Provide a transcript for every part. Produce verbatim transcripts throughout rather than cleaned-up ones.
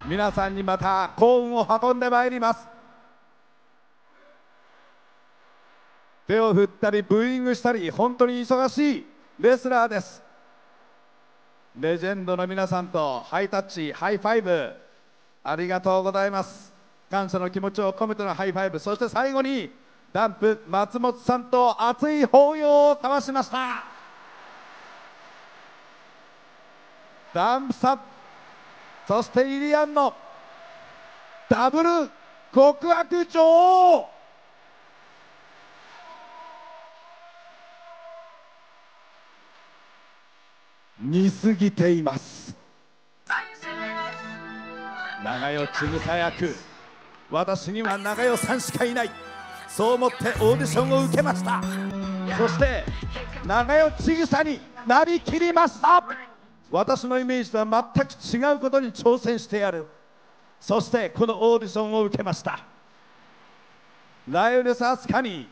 皆さんにまた幸運を運んでまいります。手を振ったりブーイングしたり、本当に忙しいレスラーです。レジェンドの皆さんとハイタッチ、ハイファイブ、ありがとうございます。感謝の気持ちを込めてのハイファイブ、そして最後にダンプ松本さんと熱い抱擁を交わしました。ダンプさん、そしてイリアンのダブル極悪女王、似すぎています。長与千草役、私には長与さんしかいない、そう思ってオーディションを受けました。そして長与千草になりきりました。私のイメージとは全く違うことに挑戦してやる。そしてこのオーディションを受けました。ライオネス飛鳥に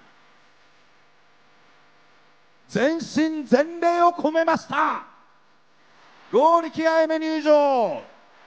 全身全霊を込めました。剛力あやめ入場。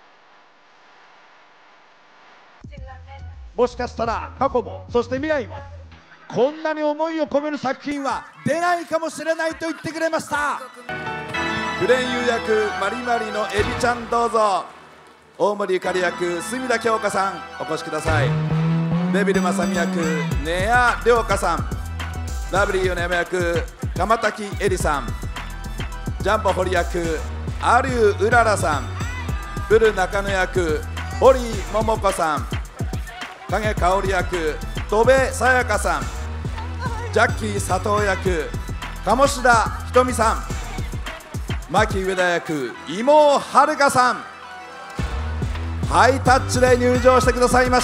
もしかしたら過去もそして未来もこんなに思いを込める作品は出ないかもしれないと言ってくれました。 フレンユ役マリマリのエビちゃん、どうぞ。大森ゆかり役隅田京香さん、お越しください。デビル正美役根谷涼香さん、ラブリー米山役鎌滝絵里さん、ジャンボ堀役有生うららさん、ブル中野役堀桃子さん、影香織役戸部さやかさん、ジャッキー佐藤役鴨志田ひとみさん、牧上田役妹はるかさん、ハイタッチで入場してくださいました。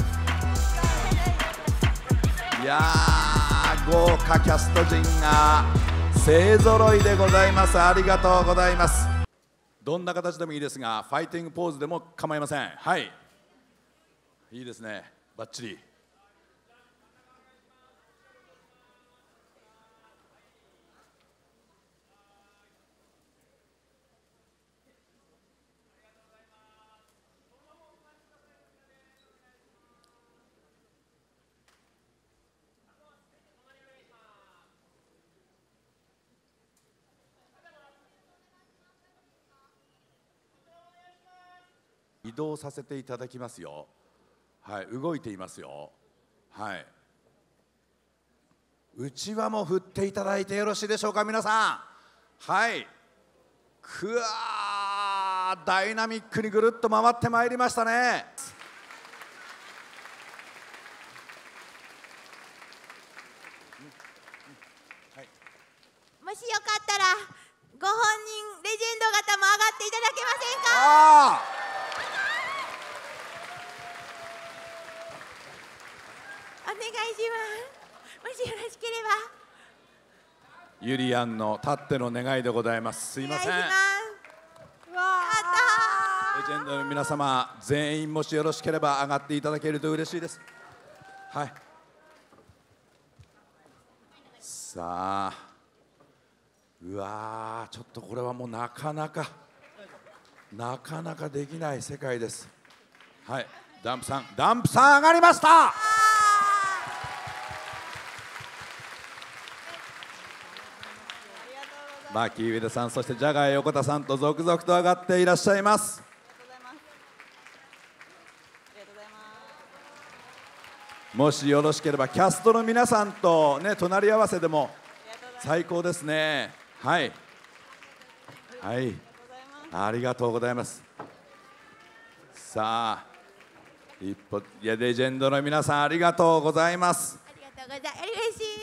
いやー、豪華キャスト陣が勢ぞろいでございます。ありがとうございます。どんな形でもいいですが、ファイティングポーズでも構いません。はい、いいですね、バッチリ。移動させていただきますよ。はい、動いていますよ。はい。うちわも振っていただいてよろしいでしょうか、皆さん。はい。くわー、ダイナミックにぐるっと回ってまいりましたね。はい、 もしよかったらご本人レジェンド方も上がっていただけませんか。 あー、 お願いします。もしよろしければ。 ゆりやんのたっての願いでございます。すいません。 お願いします。わあ、 レジェンドの皆様全員もしよろしければ上がっていただけると嬉しいです。はい。さあ、うわー、ちょっとこれはもうなかなかなかなかできない世界です。はい、ダンプさん、ダンプさん上がりました。マーキー上田さん、そしてジャガー横田さんと続々と上がっていらっしゃいます。もしよろしければキャストの皆さんとね隣り合わせでも最高ですね。はいはい、ありがとうございます。さあ一歩、いやレジェンドの皆さんありがとうございます。 ありがとうございます。嬉しい。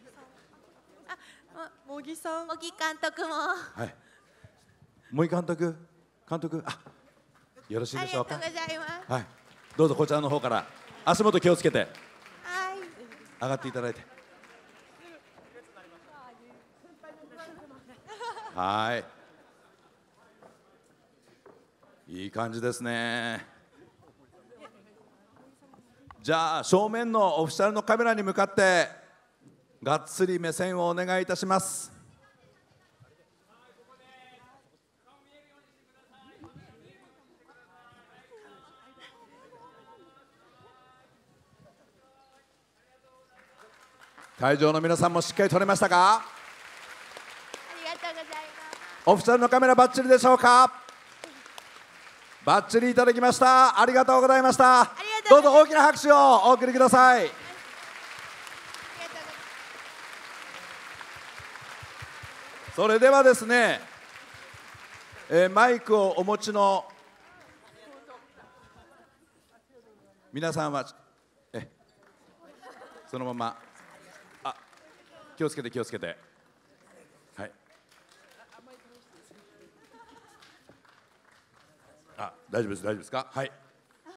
あ、茂木さん、茂木監督も。 はい、茂木監督、監督、あ、よろしいでしょうか。 ありがとうございます。 はい、どうぞこちらの方から足元気をつけてはい、 上がっていただいて。はい、いい感じですね。じゃあ正面のオフィシャルのカメラに向かってがっつり目線をお願いいたします。 会場の皆さんもしっかり撮れましたか？ ありがとうございます。 オフィシャルのカメラバッチリでしょうか？バッチリいただきました。ありがとうございました。 ありがとうございます。 どうぞ大きな拍手をお送りください。 ありがとうございます。 それではですね、えーマイクをお持ちの皆さんはえそのまま、あ、気をつけて気をつけて、はい、あ、大丈夫です大丈夫ですか？はい。